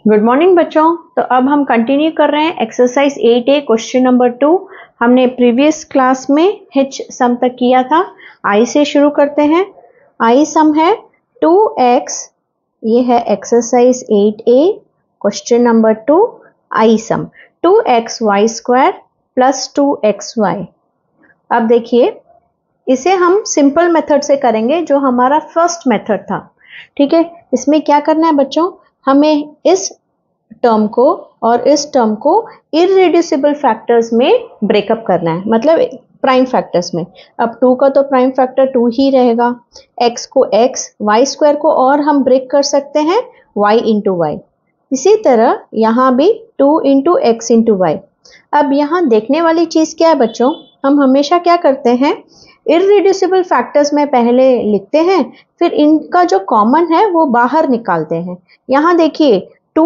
Good morning बच्चों। तो अब हम कंटिन्यू कर रहे हैं एक्सरसाइज 8A क्वेश्चन नंबर 2। हमने प्रीवियस क्लास में हिच सम तक किया था। आई से शुरू करते हैं। आई सम है 2x, ये है एक्सरसाइज 8A क्वेश्चन नंबर 2। आई सम 2xy² प्लस 2xy। अब देखिए, इसे हम सिंपल मेथड से करेंगे जो हमारा फर्स्ट मेथड था। ठीक है, इसमें क्या करना है बच्चों, हमें इस टर्म को और इस टर्म को इररेड्यूसिबल फैक्टर्स में ब्रेकअप करना है, मतलब प्राइम फैक्टर्स में। अब 2 का तो प्राइम फैक्टर 2 ही रहेगा, x को x, y² को और हम ब्रेक कर सकते हैं y इंटू वाई। इसी तरह यहाँ भी 2 इंटू एक्स इंटू वाई। अब यहाँ देखने वाली चीज क्या है बच्चों, हम हमेशा क्या करते हैं, इररेड्यूसिबल फैक्टर्स में पहले लिखते हैं, फिर इनका जो कॉमन है वो बाहर निकालते हैं। यहाँ देखिए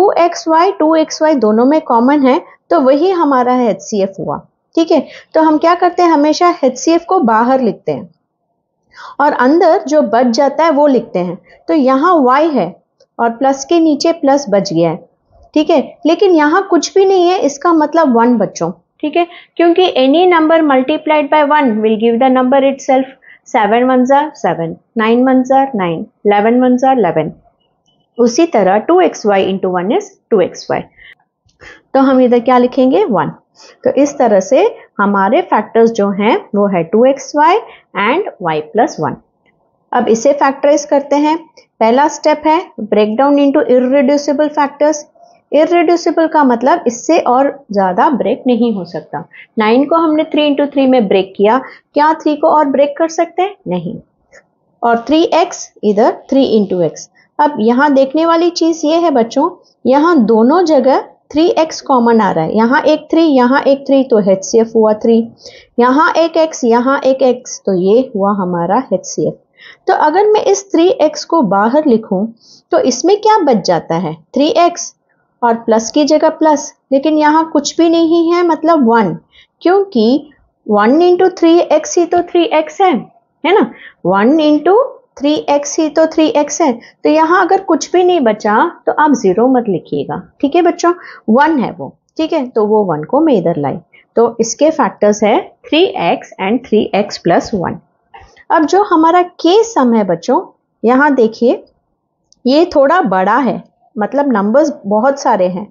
2xy दोनों में कॉमन है, तो वही हमारा HCF हुआ। ठीक है, तो हम क्या करते हैं, हमेशा HCF को बाहर लिखते हैं और अंदर जो बच जाता है वो लिखते हैं। तो यहाँ y है और प्लस के नीचे प्लस बच गया है। ठीक है, लेकिन यहाँ कुछ भी नहीं है, इसका मतलब 1 बच्चों। ठीक है, क्योंकि any number multiplied by 1 will give the number itself. 7 1s are 7, 9 1s are 9, 11 1s are 11। उसी तरह 2xy इंटू 1 इज 2xy, तो हम इधर क्या लिखेंगे 1। तो इस तरह से हमारे फैक्टर्स जो हैं वो है 2xy एंड y प्लस 1। अब इसे फैक्टराइज करते हैं। पहला स्टेप है break down into irreducible factors. Irreducible का मतलब इससे और ज्यादा ब्रेक नहीं हो सकता। 9 को हमने 3 इंटू 3 में ब्रेक किया, क्या 3 को और ब्रेक कर सकते हैं? नहीं। और 3x इधर 3 इंटू एक्स। अब यहाँ देखने वाली चीज ये है बच्चों, यहाँ दोनों जगह 3x कॉमन आ रहा है। यहाँ एक 3, यहाँ एक 3, तो HCF हुआ 3। यहाँ एक x, यहाँ एक x, तो ये हुआ हमारा HCF। तो अगर मैं इस 3x को बाहर लिखूं तो इसमें क्या बच जाता है, 3x और प्लस की जगह प्लस, लेकिन यहाँ कुछ भी नहीं है, मतलब 1, क्योंकि 1 इंटू 3x ही तो 3x है ना। 1 इंटू 3x ही तो 3x है, तो यहाँ अगर कुछ भी नहीं बचा तो आप 0 मत लिखिएगा। ठीक है बच्चों, 1 है वो। ठीक है, तो वो 1 को मैं इधर लाई, तो इसके फैक्टर्स है 3x एंड 3x प्लस 1। अब जो हमारा के सम है बच्चों, यहाँ देखिए ये थोड़ा बड़ा है, मतलब नंबर्स बहुत सारे हैं,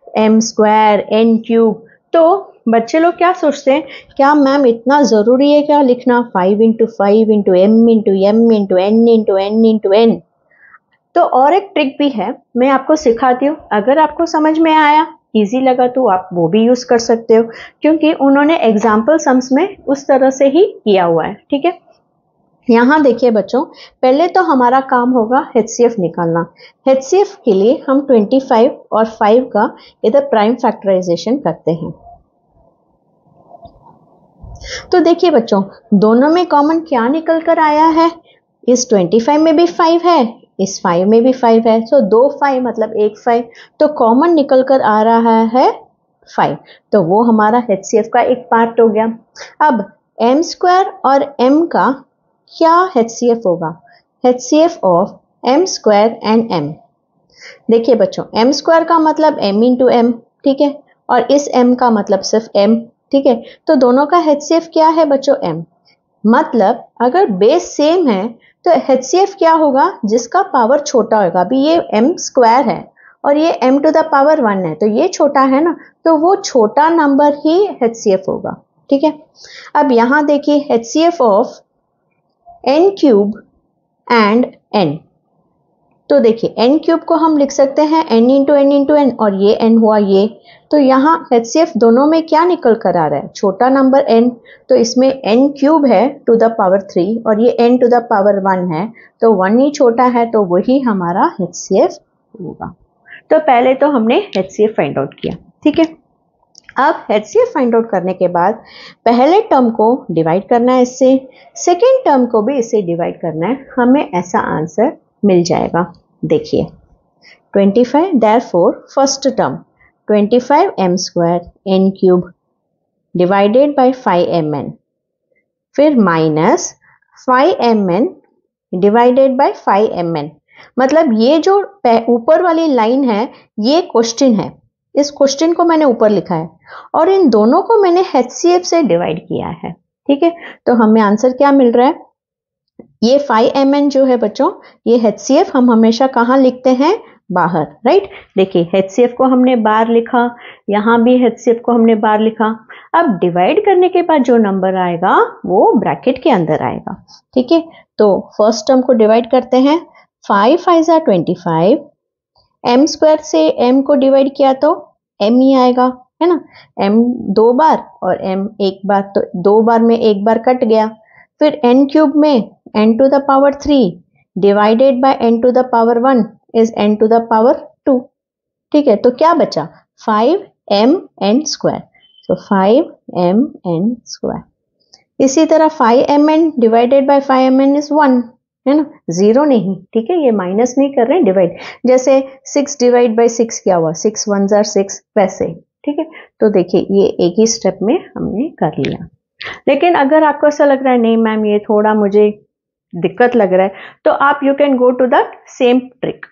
m² n³। तो बच्चे लोग क्या सोचते हैं, क्या मैम इतना ज़रूरी है क्या लिखना 5 into 5 into m into m into n into n into n। तो और एक ट्रिक भी है, मैं आपको सिखाती हूँ। अगर आपको समझ में आया, इजी लगा, तो आप वो भी यूज़ कर सकते हो, क्योंकि उन्होंने एग्जाम्पल सम्स में उस तरह से ही किया हुआ है। ठीक है, यहाँ देखिए बच्चों, पहले तो हमारा काम होगा HCF निकालना। HCF के लिए हम 25 और 5 का इधर प्राइम फैक्टराइजेशन करते हैं। तो देखिए बच्चों, दोनों में कॉमन क्या निकल कर आया है, इस 25 में भी 5 है, इस 5 में भी 5 है, तो 2 5 मतलब 1 5, तो कॉमन निकल कर आ रहा है 5, तो वो हमारा HCF का एक पार्ट हो गया। अब m² और m का क्या HCF होगा, HCF of m² and m। देखिए बच्चों, m² का मतलब m इंटू m, ठीक है, और इस m का मतलब सिर्फ m। ठीक है, तो दोनों का HCF क्या है बच्चों, m। मतलब अगर बेस सेम है तो HCF क्या होगा, जिसका पावर छोटा होगा। अभी ये m² है और ये m टू द पावर 1 है, तो ये छोटा है ना, तो वो छोटा नंबर ही HCF होगा। ठीक है, अब यहाँ देखिए HCF of n³ and n। तो देखिए n³ को हम लिख सकते हैं n into n into n, और ये n हुआ ये, तो यहाँ HCF दोनों में क्या निकल कर आ रहा है, छोटा नंबर n, तो इसमें n³ है टू द पावर 3 और ये n टू द पावर 1 है, तो 1 ही छोटा है, तो वही हमारा HCF होगा। तो पहले तो हमने HCF फाइंड आउट किया। ठीक है, अब HCF फाइंड आउट करने के बाद पहले टर्म को डिवाइड करना है इससे, सेकेंड टर्म को भी इससे डिवाइड करना है, हमें ऐसा आंसर मिल जाएगा। देखिए 25, therefore first term 25 m² n³ divided by 5 mn, फिर minus 5 mn divided by 5 mn। मतलब ये जो ऊपर वाली लाइन है ये क्वेश्चन है, इस क्वेश्चन को मैंने ऊपर लिखा है और इन दोनों को मैंने HCF से डिवाइड किया है। ठीक है, तो हमें आंसर क्या मिल रहा है, ये 5mn जो है बच्चों, ये HCF हम हमेशा कहाँ लिखते हैं, बाहर, राइट। देखिए HCF को हमने बाहर लिखा, यहाँ भी HCF को हमने बाहर लिखा। अब डिवाइड करने के बाद जो नंबर आएगा वो ब्रैकेट के अंदर आएगा। ठीक है, तो फर्स्ट टर्म को डिवाइड करते हैं, 5 5 जा 25, m स्क्वायर से m को डिवाइड किया तो m ही आएगा, है ना। m 2 बार और m 1 बार, तो 2 बार में 1 बार कट गया। फिर n क्यूब में n to the power 3 divided by n to the power 1 is n to the power 2। ठीक है, तो क्या बचा, 5mn स्क्वायर, तो 5mn स्क्वायर। इसी तरह 5mn divided by 5mn is 1, है ना, 0 नहीं। ठीक है, ये माइनस नहीं कर रहे हैं, डिवाइड। जैसे 6 डिवाइड बाय 6 क्या हुआ, 6 1 are 6, वैसे। ठीक है, तो देखिए ये एक ही स्टेप में हमने कर लिया। लेकिन अगर आपको ऐसा लग रहा है नहीं मैम ये थोड़ा मुझे दिक्कत लग रहा है, तो आप you can go to the same trick.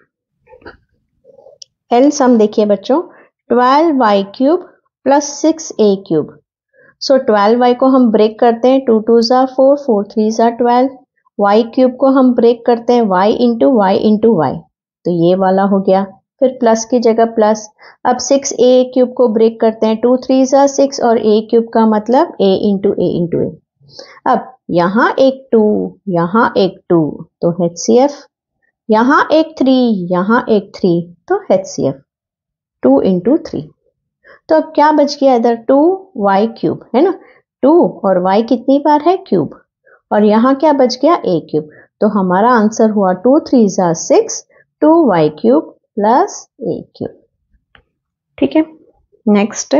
एल सम देखिए बच्चों, 12y cube plus 6a cube. सो 12y को हम ब्रेक करते हैं, 2 2 जा 4, 4 3 जा 12। y क्यूब को हम ब्रेक करते हैं, y इंटू y, तो ये वाला हो गया। फिर प्लस की जगह प्लस। अब 6a क्यूब को ब्रेक करते हैं, 2 3 जा 6 और a क्यूब का मतलब a इंटू a। अब यहाँ एक 2, यहाँ एक 2, तो HCF, यहाँ एक 3, यहाँ एक 3, तो HCF 2 इंटू 3। तो अब क्या बच गया इधर, 2y क्यूब, है ना, 2 और y कितनी बार है, क्यूब, और यहाँ क्या बच गया, a क्यूब। तो हमारा आंसर हुआ 2 3 जा 6, 2y cube plus a cube. ठीक है, next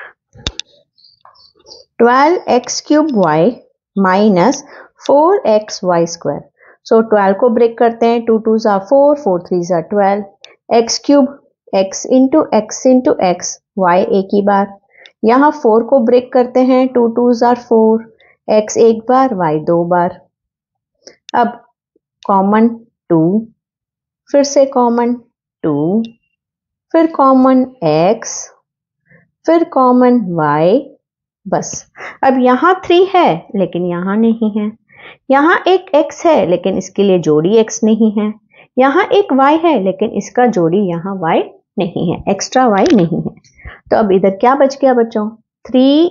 12x cube y minus 4xy square. So 12 को ब्रेक करते हैं, 2 2 जा 4, 4 3 जा 12, x cube, x into x, y एक ही बार। यहाँ 4 को ब्रेक करते हैं, 2 2 जा 4, x एक बार, y 2 बार। अब कॉमन 2, फिर से कॉमन 2, फिर कॉमन x, फिर कॉमन y, बस। अब यहाँ 3 है लेकिन यहाँ नहीं है, यहाँ एक x है लेकिन इसके लिए जोड़ी x नहीं है, यहाँ एक y है लेकिन इसका जोड़ी यहाँ y नहीं है, एक्स्ट्रा y नहीं है। तो अब इधर क्या बच गया बच्चों, 3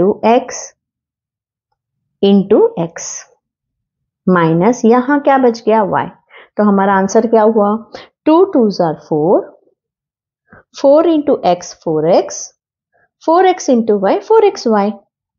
इंटू x माइनस यहाँ क्या बच गया, y। तो हमारा आंसर क्या हुआ, 2 2 जा 4, 4 into x 4x, 4x into y 4xy,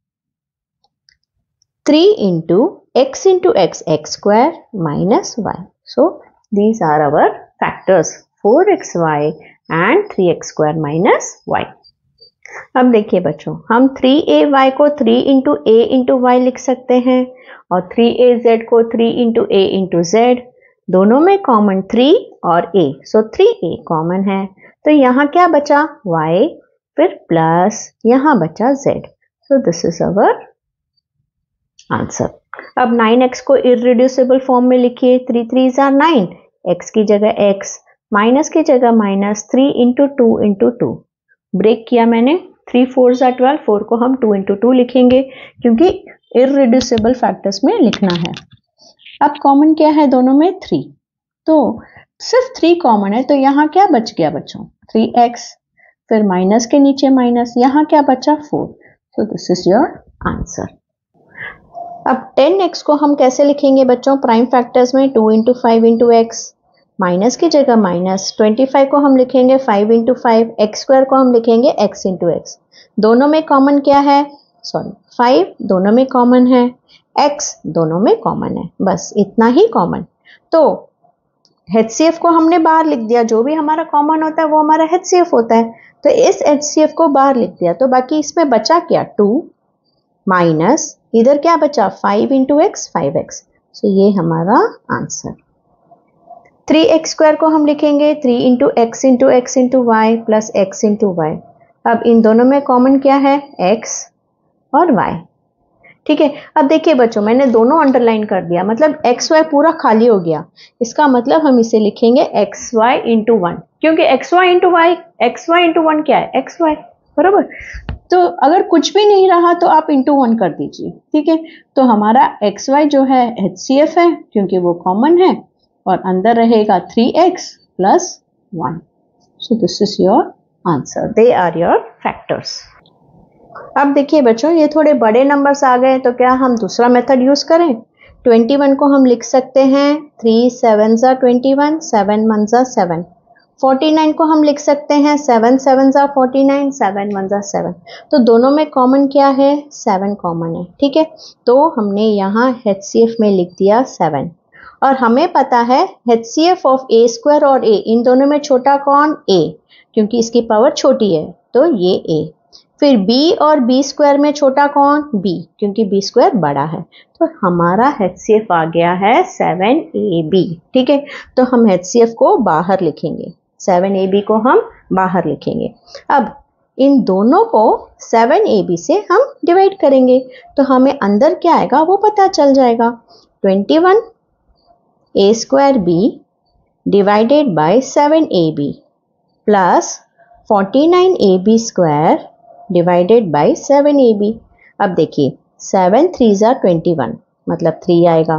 3 into x x square minus y. So these are our factors 4xy and 3x square minus y. अब देखिए बच्चों, हम 3ay को 3 इंटू a इंटू y लिख सकते हैं और 3az को 3 इंटू a इंटू z, दोनों में कॉमन 3 और a, सो 3a कॉमन है। तो यहाँ क्या बचा, y, फिर प्लस यहाँ बचा z। So this is our answer. अब 9x को इररिड्यूसिबल फॉर्म में लिखिए, 3 3 जा 9, x की जगह x, माइनस की जगह माइनस, 3 इंटू 2 इंटू 2, ब्रेक किया मैंने, 3 4 जा 12, 4 को हम 2 इंटू 2 लिखेंगे क्योंकि इररिड्यूसिबल फैक्टर्स में लिखना है। अब कॉमन क्या है दोनों में, 3, तो सिर्फ 3 कॉमन है, तो यहाँ क्या बच गया बच्चों, 3x, फिर माइनस के नीचे माइनस, यहाँ क्या बचा 4। So this is your answer. अब 10x को हम कैसे लिखेंगे बच्चों, प्राइम फैक्टर्स में, 2 इंटू 5 इंटू एक्स, माइनस की जगह माइनस, 25 को हम लिखेंगे 5 इंटू 5, एक्स स्क्वायर को हम लिखेंगे x इंटू एक्स। दोनों में कॉमन क्या है, सॉरी 5 दोनों में कॉमन है, x दोनों में कॉमन है, बस इतना ही कॉमन। तो HCF को हमने बाहर लिख दिया, जो भी हमारा कॉमन होता है वो हमारा HCF होता है, तो इस HCF को बाहर लिख दिया। तो बाकी इसमें बचा क्या, 2 माइनस इधर क्या बचा, 5 इंटू एक्स 5x, सो ये हमारा आंसर। 3x स्क्वायर को हम लिखेंगे 3 into X into Y plus x into Y. अब इन दोनों में कॉमन क्या है, x और y। ठीक है। अब देखिए बच्चों, मैंने दोनों अंडरलाइन कर दिया, मतलब एक्स वाई पूरा खाली हो गया। इसका मतलब हम इसे लिखेंगे एक्स वाई इंटू वन, क्योंकि एक्स वाई इंटू वन क्या है, एक्स वाई, बराबर। तो अगर कुछ भी नहीं रहा तो आप इंटू वन कर दीजिए, ठीक है। तो हमारा एक्स वाई जो है HCF है, क्योंकि वो कॉमन है, और अंदर रहेगा 3x plus 1। So this is your answer, they are your factors. अब देखिए बच्चों, ये थोड़े बड़े नंबर्स आ गए, तो क्या हम दूसरा मेथड यूज करें? 21 को हम लिख सकते हैं 3 7 जा 21, 7 1 जा 7। 49 को हम लिख सकते हैं 7 7 जा 49, 7 1 जा 7। तो दोनों में कॉमन क्या है? 7 कॉमन है, ठीक है। तो हमने यहाँ HCF में लिख दिया 7, और हमें पता है HCF ऑफ a स्क्वायर और a, इन दोनों में छोटा कौन? a, क्योंकि इसकी पावर छोटी है, तो ये a। फिर b और b स्क्वायर में छोटा कौन? b, क्योंकि b स्क्वायर बड़ा है। तो हमारा HCF आ गया है 7ab, ठीक है। तो हम HCF को बाहर लिखेंगे, 7ab को हम बाहर लिखेंगे। अब इन दोनों को 7ab से हम डिवाइड करेंगे, तो हमें अंदर क्या आएगा वो पता चल जाएगा। 21 a square b divided by 7ab plus 49 ab square divided by 7ab। अब देखिए 7 3 जा 21, मतलब 3 आएगा।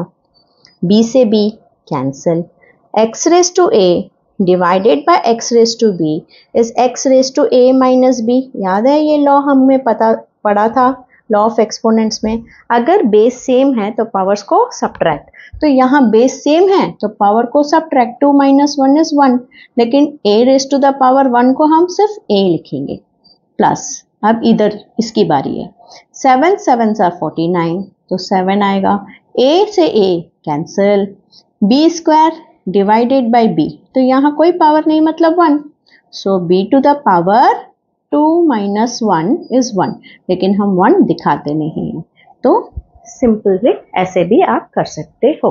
b से b cancel, x raise to a divided by x raise to b is x raise to a minus b। याद है ये law हमें पढ़ा था, लॉ ऑफ एक्सपोनेंट्स में। अगर बेस सेम है तो पावर्स को सब्ट्रैक्ट, तो यहाँ बेस सेम है तो पावर को सब्ट्रैक्ट, 2 माइनस 1 इज 1, लेकिन a raise to the power 1 को हम सिर्फ a लिखेंगे, प्लस अब इधर इसकी बारी है। 7 7 जा 49, तो 7 आएगा। a से a cancel, b square divided by b, तो यहाँ कोई पावर नहीं मतलब 1, so b to the power 2 minus 1 is 1, लेकिन हम 1 दिखाते नहीं हैं, तो सिंपली ऐसे भी आप कर सकते हो।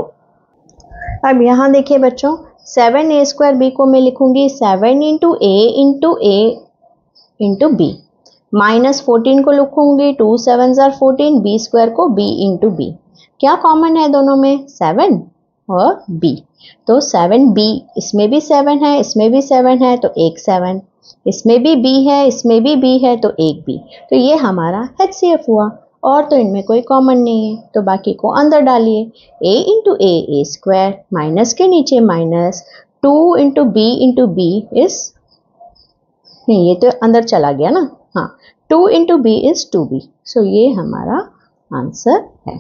अब यहाँ देखिए बच्चों, 7a स्क्वायर b को मैं लिखूंगी 7 into a into b, minus 14 को लिखूंगी 2 7 जार 14, b स्क्वायर को b इंटू b। क्या कॉमन है दोनों में? 7 और b, तो 7b, इसमें भी 7 है, इसमें भी 7 है, तो एक 7, इसमें भी b है, इसमें भी b है, तो एक b। तो ये हमारा HCF हुआ, और तो इनमें कोई कॉमन नहीं है, तो बाकी को अंदर डालिए। a into a square, minus के नीचे माइनस, 2 इंटू b इज, नहीं ये तो अंदर चला गया ना, हाँ, 2 इंटू b इज 2b। सो ये हमारा आंसर है।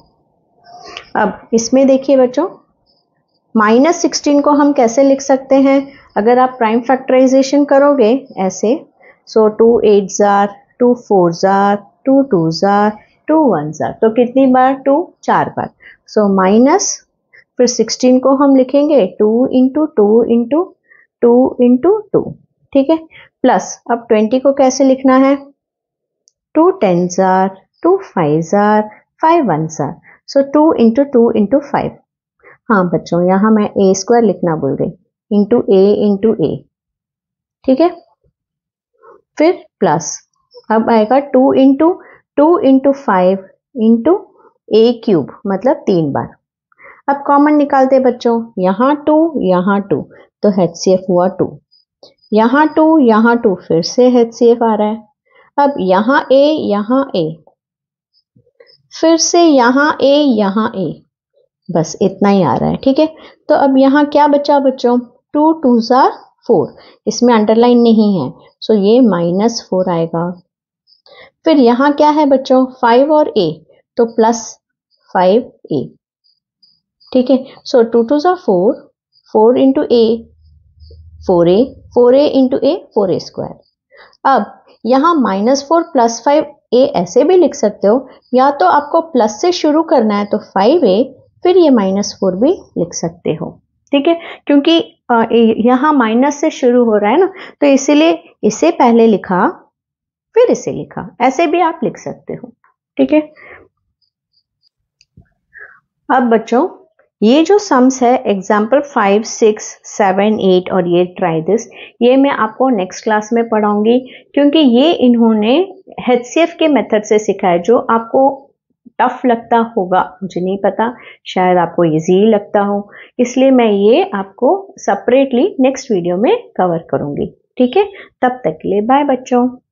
अब इसमें देखिए बच्चों, माइनस 16 को हम कैसे लिख सकते हैं? अगर आप प्राइम फैक्टराइजेशन करोगे ऐसे, सो 2 8 जार, 2 4 जार, 2 2 जार, 2 1 जार, तो कितनी बार? 2 4 बार। सो माइनस, फिर 16 को हम लिखेंगे 2 इंटू 2 इंटू 2 इंटू 2, ठीक है। प्लस अब 20 को कैसे लिखना है? 2 10 जार, 2 5 जार, 5 1 जार, सो 2 इंटू 2 इंटू 5। हाँ बच्चों, यहाँ मैं a स्क्वायर लिखना भूल गई, इंटू a, ठीक है। फिर प्लस, अब आएगा 2 इंटू 5 इंटू a क्यूब, मतलब 3 बार। अब कॉमन निकालते बच्चों, यहाँ 2, तो HCF हुआ 2, यहाँ 2, फिर से HCF आ रहा है। अब यहाँ a, फिर से यहाँ a, बस इतना ही आ रहा है, ठीक है। तो अब यहाँ क्या बचा बच्चों? 2 2 जार 4, इसमें अंडरलाइन नहीं है, सो ये -4 आएगा। फिर यहाँ क्या है बच्चों? 5 और a, तो प्लस 5a, ठीक है। सो 2 2 जार 4, 4 into a 4a into a 4a square. अब यहाँ -4 प्लस 5a ऐसे भी लिख सकते हो, या तो आपको प्लस से शुरू करना है तो 5a, फिर ये -4 भी लिख सकते हो, ठीक है। क्योंकि यहाँ माइनस से शुरू हो रहा है ना, तो इसीलिए इसे पहले लिखा फिर इसे लिखा, ऐसे भी आप लिख सकते हो, ठीक है। अब बच्चों, ये जो सम्स है एग्जाम्पल 5 6 7 8 और ये ट्राई दिस, ये मैं आपको नेक्स्ट क्लास में पढ़ाऊंगी, क्योंकि ये इन्होंने HCF के मेथड से सिखाया, जो आपको टफ लगता होगा, मुझे नहीं पता, शायद आपको इजी लगता हो, इसलिए मैं ये आपको सेपरेटली नेक्स्ट वीडियो में कवर करूंगी। ठीक है, तब तक के लिए बाय बच्चों।